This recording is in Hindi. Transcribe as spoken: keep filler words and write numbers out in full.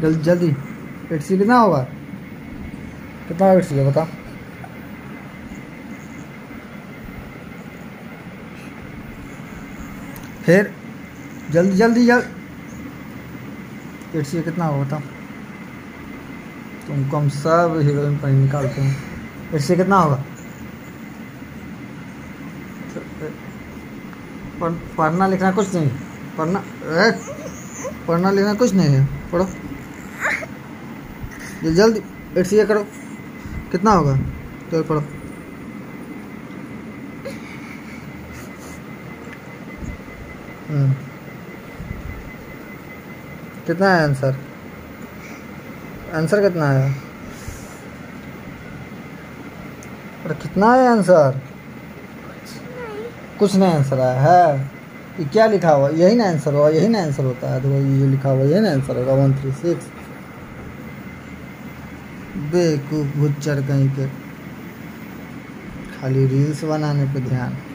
जल्दी जल्दी। एट सी कितना होगा? कितना एट सी है बता। फिर जल्दी जल्दी जल्दी। एट सी कितना होगा बता। तुमको हम सब हीरोइन पर निकालते हैं। एट सी कितना होगा? पढ़, पढ़ना लिखना कुछ नहीं। पढ़ना ए, पढ़ना लिखना कुछ नहीं है। पढ़ो जल्दी। एट सी करो। कितना होगा? तो पढ़ो। हम्म कितना है आंसर? आंसर कितना है? अरे कितना है आंसर? कुछ नहीं आंसर आया है। ये क्या लिखा हुआ? यही ना आंसर हुआ, यही ना आंसर होता है। तो ये लिखा हुआ यही ना आंसर होगा। One three six. बेवकूफ भुच्चर कहीं के, खाली रील्स बनाने पे ध्यान।